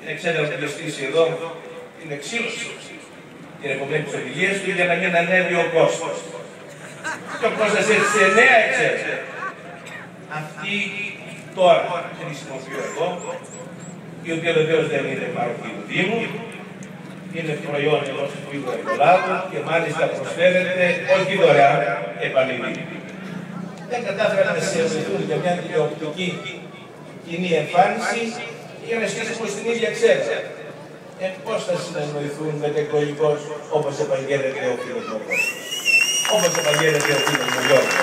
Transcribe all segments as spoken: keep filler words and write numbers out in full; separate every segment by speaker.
Speaker 1: εξέδρα που διαστήσει εδώ την εξήλωση την επομένη της οδηγίας του για να μην ανέβει ο κόστος. Και ο κόστος έτσι σε νέα εξέδρα. Αυτή τώρα χρησιμοποιώ εγώ, η οποία βεβαίως δεν είναι παροχή του Δήμου, είναι προϊόν ενός του ίδιου εργολάβου και μάλιστα προσφέρεται όχι δωρεάν, επανειλημμένα. Δεν κατάφεραν να συνεργαστούν για μια τηλεοπτική κοινή εμφάνιση για να στήσουμε στην ίδια ξέρα. Ε, πώς θα συνεννοηθούν μετεκλογικώς όπως επαγγέλλεται ο φίλος μου Κώστας. Όπως επαγγέλλεται ο φίλος μου Γιώργος.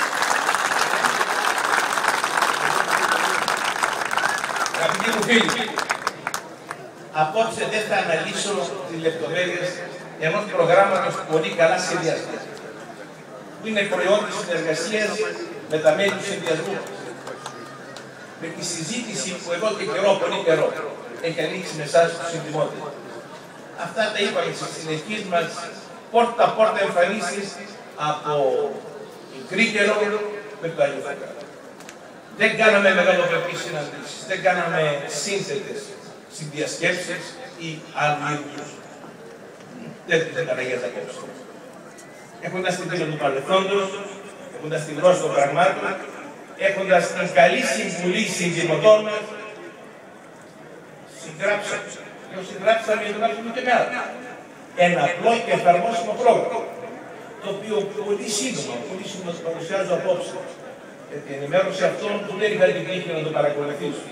Speaker 1: Αγαπητοί μου φίλοι, απόψε δεν θα αναλύσω τις λεπτομέρειες ενός προγράμματος πολύ καλά σχεδιασμένου, που είναι προϊόν της συνεργασίας με τα μέλη του συνδυασμού. Με τη συζήτηση που εδώ και καιρό, πολύ καιρό, έχει ανοίξει με εσάς τους συντιμότερους. Αυτά τα είπαμε στις συνεχείς μας πόρτα-πόρτα εμφανίσεις από μικρή καιρό με το Άγιο Φωκά. Δεν κάναμε μεγαλοπρεπείς συναντήσεις, δεν κάναμε σύνθετες συνδιασκέψεις ή άλλου είδους τέτοιες μεταλλαγές απόψε. Έχοντας την πείρα του παρελθόντος, έχοντας την γνώση των πραγμάτων, έχοντας την καλή συμβουλή συνδημοτών μας, συγγράψαμε. Και ως συγγράψαμε, γράψαμε και με άλλα. Ένα απλό και εφαρμόσιμο πρόγραμμα, το οποίο πολύ σύντομα, πολύ σύντομα το παρουσιάζω απόψε. Για την ενημέρωση αυτών που δεν είχαν την τύχη να το παρακολουθήσουν.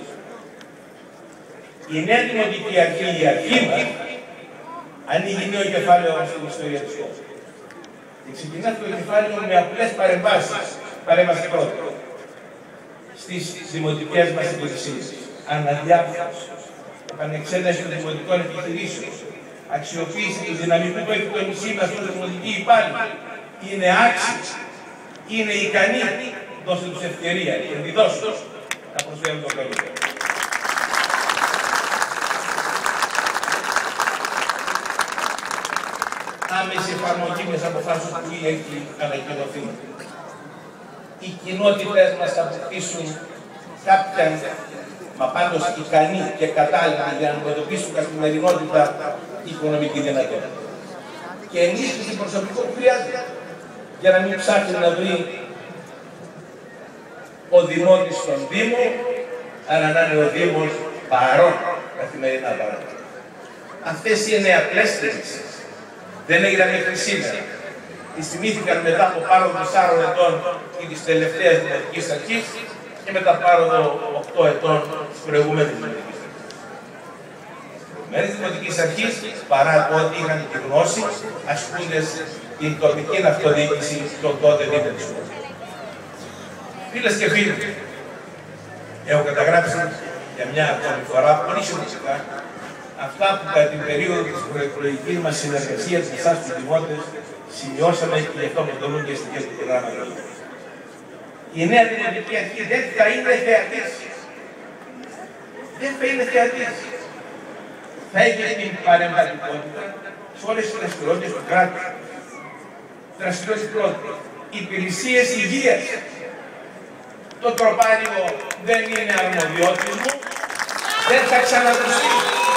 Speaker 1: Η νέα δημοτική αρχή, η αρχή μας, ανοίγει νέο κεφάλαιο στην ιστορία της χώρας. Και ξεκινά το κεφάλαιο με απλές παρεμβάσεις. Παρέμβαση πρώτη. Στις δημοτικές μας υπηρεσίες. Αναδιάρθρωση, επανεξέταση των δημοτικών επιχειρήσεων, αξιοποίηση του δυναμικού που έχει το νησί μας ως δημοτικοί υπάλληλοι. Είναι άξιοι, είναι ικανοί, δώστε τους ευκαιρία, ενδιδώστε τους να προσφέρουν το καλύτερο. Άμεση εφαρμογή μιας αποφάσεως που έχει ανακοινωθεί. Οι κοινότητες μας θα αποκτήσουν κάποια, μα πάντως ικανή και κατάλληλη για να αντιμετωπίσουν καθημερινότητα οικονομική δυνατότητα. Και ενίσχυση προσωπικού που χρειάζεται για να μην ψάχνει να βρει ο Δημότης στον Δήμο, αλλά να είναι ο Δήμος παρόν, καθημερινά παρόν. Αυτές είναι απλές θέσεις. Δεν έγιναν μέχρι σήμερα. Τις θυμήθηκαν μετά από πάροδο τεσσάρων ετών ή της τελευταίας δημοτικής αρχής και μετά πάροδο οκτώ ετών της προηγούμενης δημοτικής αρχής. Της προηγούμενης δημοτικής αρχής, παρά το ότι είχαν τη γνώση, ασκούντες την τοπική αυτοδιοίκηση των τότε δήμων της χώρας. Φίλες και φίλοι, έχω καταγράψει για μια ακόμη φορά πολύ σημαντικά αυτά που κατά την περίοδο της προεκλογικής μας συνεργασίας με εσάς τους δημότες σημειώσαμε και γι' αυτό αποτελούν και στοιχεία του προγράμματος. Η νέα δημοτική αρχή δεν θα είναι θεατής. Δεν θα είναι θεατής. Θα έχει την παρεμβατικότητα σε όλες τις δραστηριότητες του κράτους. Δραστηριότητες πρώτη. Υπηρεσίες υγείας. Το τροπάριο δεν είναι αρμοδιότητας μου. Δεν θα ξανακουστεί.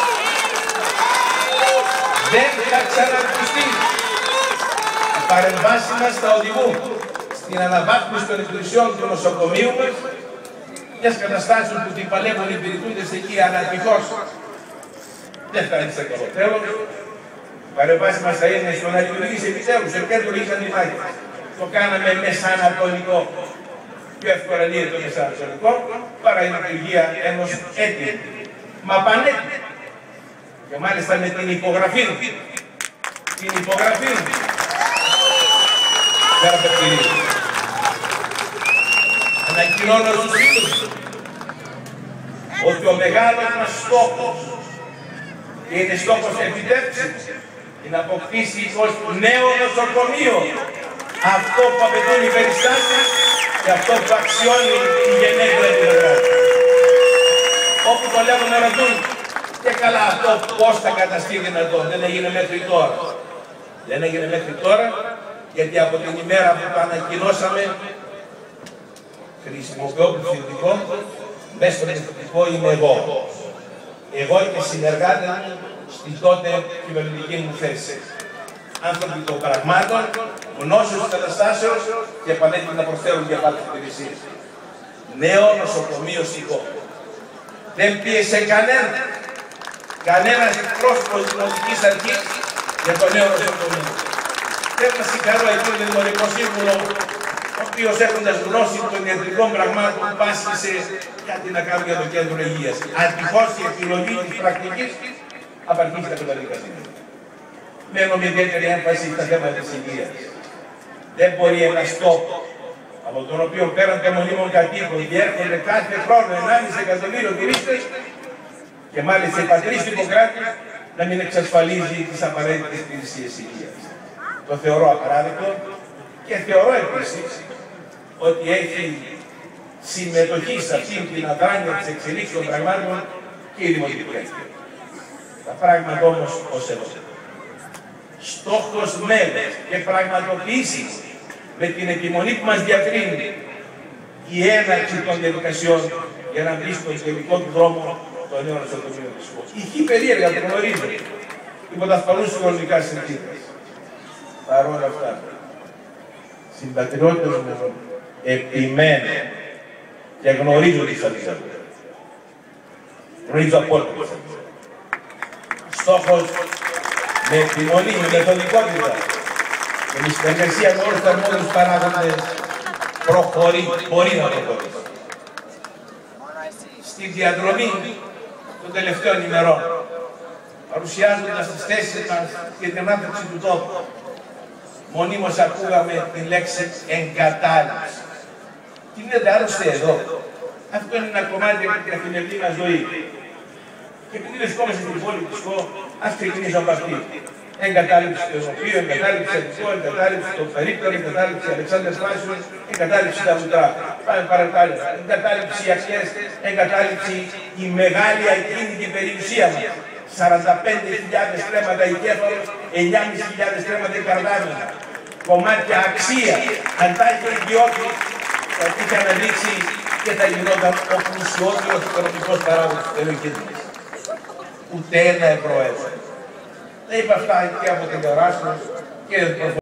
Speaker 1: Δεν θα ξανακουστεί. Οι παρεμβάσεις μας θα οδηγούν στην αναβάθμιση των υπηρεσιών του νοσοκομείου μας, μιας καταστάσεως που την παλεύουν οι υπηρετούντες εκεί αναρπιχώς. Δεν θα είναι σε καλό τέλος. Οι παρεμβάσεις μας θα είναι στο να λειτουργήσει επιτέλους, σε κέντρο λύσαν υπάρχει. Το κάναμε μέσα ανατολικό. Πιο εύκολα λύεται το μέσα ανατολικό, παρά η λειτουργία ενός έτοιμου. Μα πανέτοιμου. Και μάλιστα με την υπογραφή του. Την υπογραφή του. Πέρα από την ανακοινώνω στους φίλους ότι ο μεγάλος μας στόχος και είναι στόχος επιτεύξης είναι να αποκτήσει ως νέο νοσοκομείο αυτό που απαιτούν οι περιστάσεις και αυτό που αξιώνει η γενέθλια του εργάτη. Όπου το λέγουν να ρωτούν και καλά αυτό πώς θα καταστεί δυνατόν, δεν έγινε μέχρι τώρα. Δεν έγινε μέχρι τώρα γιατί από την ημέρα που το ανακοινώσαμε χρησιμοποιώ πληθυντικό, μέσα στο πληθυντικό είμαι εγώ. εγώ και συνεργάτες μου στην τότε κυβερνητική μου θέση. Άνθρωποι των πραγμάτων, γνώσεως της καταστάσεως και επανέτοιμοι να προσφέρουν και πάλι υπηρεσίες. Νέο νοσοκομείο Σικό. Δεν πίεσε κανένα, κανένας εκπρόσωπος της Δημοτικής Αρχής για το νέο νοσοκομείο. Θέλω να συγχαρώ εκείνον τον Δημοτικό Σύμβουλο, ο οποίος έχοντας γνώση των ιατρικών πραγμάτων πάσχησε κάτι να κάνει για το κέντρο υγείας. Αντιχώς η επιλογή της πρακτικής απαρχίσει τα παιδαγωγικά σημεία. Μένω με ιδιαίτερη έμφαση στα θέματα της υγείας. Δεν μπορεί ένας τόπος από τον οποίο πέραν των μονίμων κατοίκων διέρχονται κάθε χρόνο ενάμιση εκατομμύριο τουρίστες και μάλιστα η πατρίς του Ιπποκράτη να μην εξασφαλίζει τις απαραίτητες υπηρεσίες υγείας. Το θεωρώ απαράδεκτο και θεωρώ επίσης ότι έχει συμμετοχή σε αυτήν την αδράνεια της εξελίξης των πραγμάτων και η Δημοτική Αρχή. Τα πράγματα όμως ως εδώ. Στόχος μέλος και πραγματοποιήσει με την επιμονή που μας διακρίνει η έναρξη των διαδικασιών για να βρει στον τελικό του δρόμο το νέο νοσοκομείο της Σικό. Ηχεί περίεργα, το γνωρίζω, υπό τα ασφαλούς χρονικά συνθήκες. Παρ' όλα αυτά, συμπατριώτες μου, επιμένω και γνωρίζω τις αντιστάσεις. Γνωρίζω απόλυτα τις αντιστάσεις. Στόχος με επιμονή, με μεθοδικότητα και με συνεργασία με όλους τους αρμόδιους παράγοντες προχωρεί, μπορεί να προχωρήσει. Στη διαδρομή των τελευταίων ημερών, παρουσιάζοντας τις θέσεις μας και την ανάπτυξη του τόπου, μονίμως ακούγαμε την λέξη εγκατάλειψη. Τι είναι άρρωστε εδώ. Αυτό είναι ένα κομμάτι από την καθημερινή μας ζωή. Και επειδή βρισκόμαστε στην πόλη του Σικό, ας ξεκινήσω από αυτή. Εγκατάλειψη του Ενωπίου, εγκατάλειψη Αττικό, εγκατάλειψη των Περίπτωρων, εγκατάλειψη Αλεξάνδρας Πάσιου, εγκατάλειψη τα Βουτρά. Πάμε παρακάτω. Εγκατάλειψη οι Αξιές, εγκατάλειψη η μεγάλη ακίνητη περιουσία μας. σαράντα πέντε χιλιάδες στρέμματα η Κέφαλος, εννιά χιλιάδες πεντακόσια στρέμματα η Καρδάμινα. Κομμάτια αξία, αν τα είχε ιδιώτη, θα είχε αναδείξει και θα γινόταν ο πλουσιότερος οικονομικός παράγοντας της περιοχής μας. Ούτε ένα ευρώ έσοδο. Δεν είπα αυτά και από την Εράσμος και